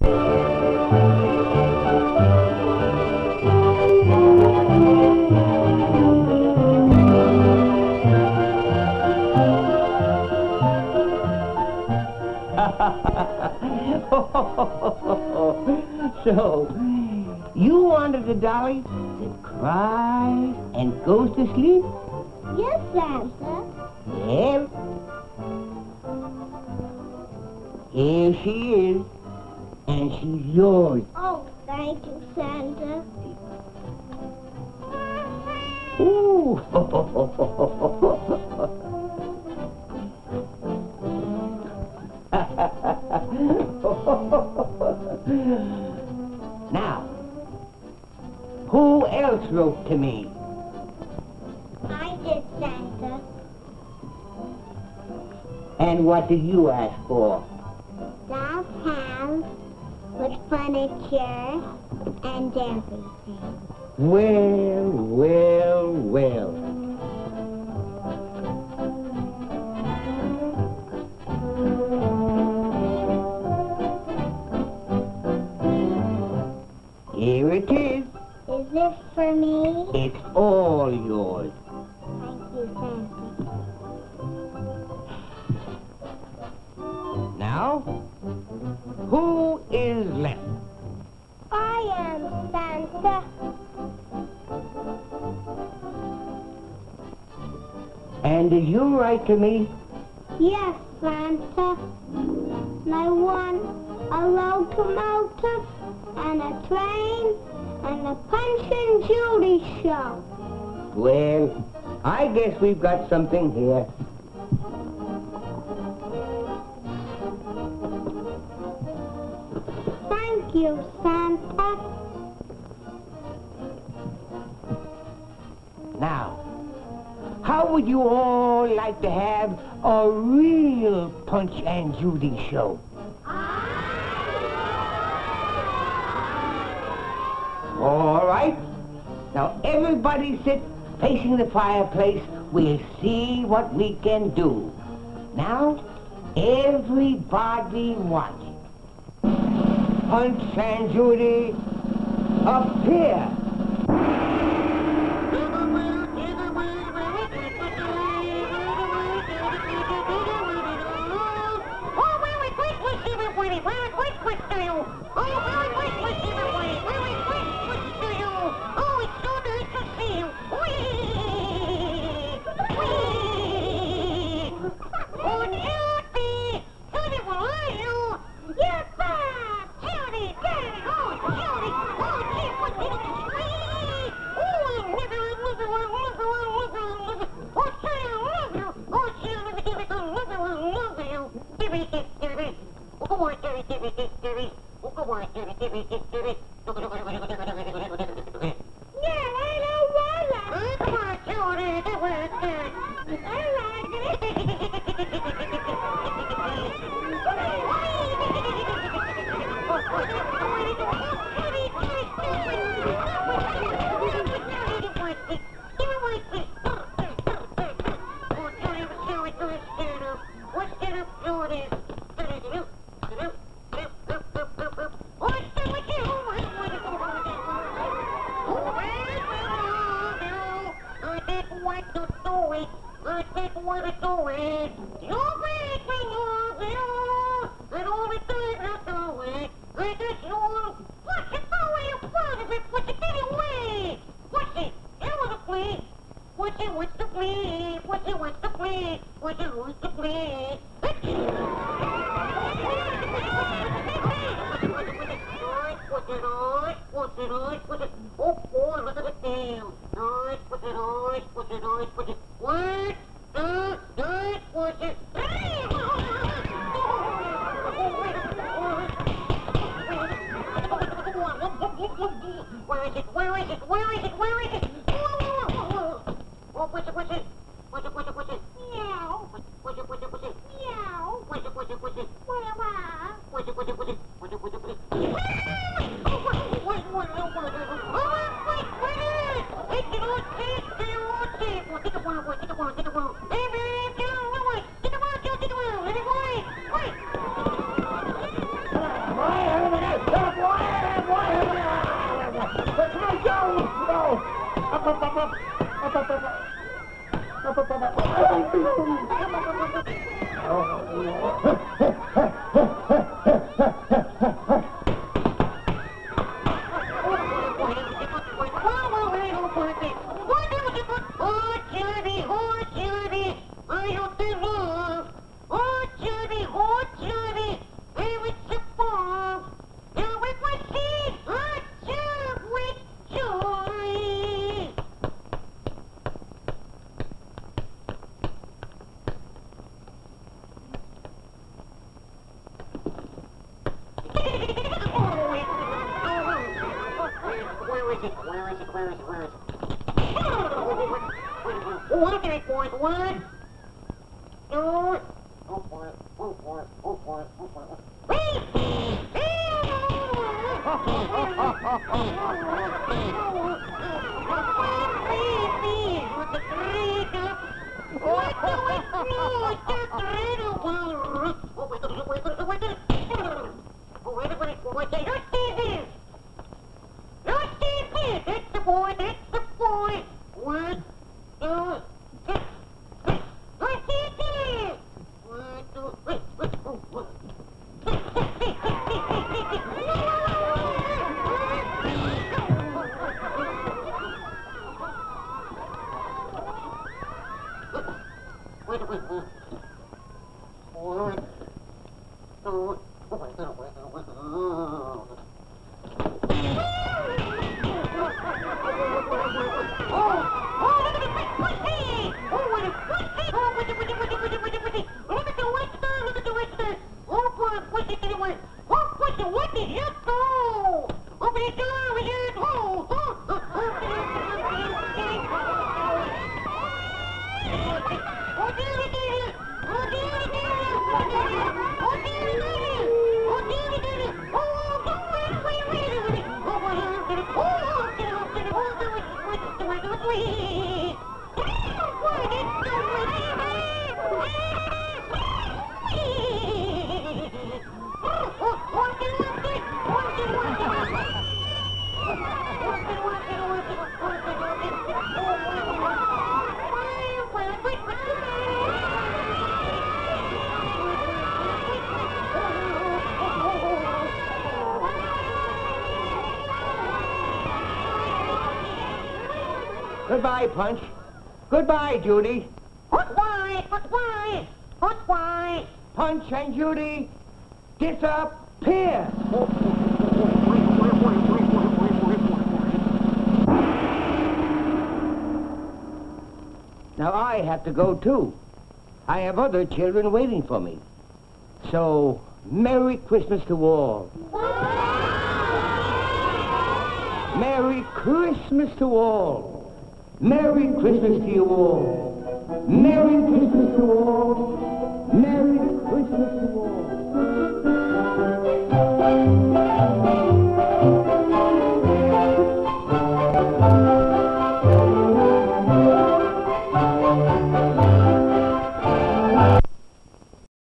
So, you wanted a dolly that cries and goes to sleep? Yes, Santa. Well, here she is, and she's yours. Oh, thank you, Santa. Ooh. Now, who else wrote to me? I did, Santa. And what did you ask for? Doll's house with furniture and everything. Well, well, well. Here it is. Is this for me? It's all yours. Thank you, Santa. Now, who is left? I am Santa. And did you write to me? Yes, Santa. And I want a locomotive and a train and a Punch and Judy show. Well, I guess we've got something here. Thank you, Santa. Now, how would you all like to have a real Punch and Judy show? All right. Now, everybody sit facing the fireplace. We'll see what we can do. Now, everybody watch. Punch and Judy, appear. Goodbye, Punch. Goodbye, Judy. Goodbye, goodbye, goodbye. Punch and Judy, disappear. Now I have to go too. I have other children waiting for me. So, Merry Christmas to all. Merry Christmas to all. Merry Christmas to you all. Merry Christmas to all. Merry Christmas to all.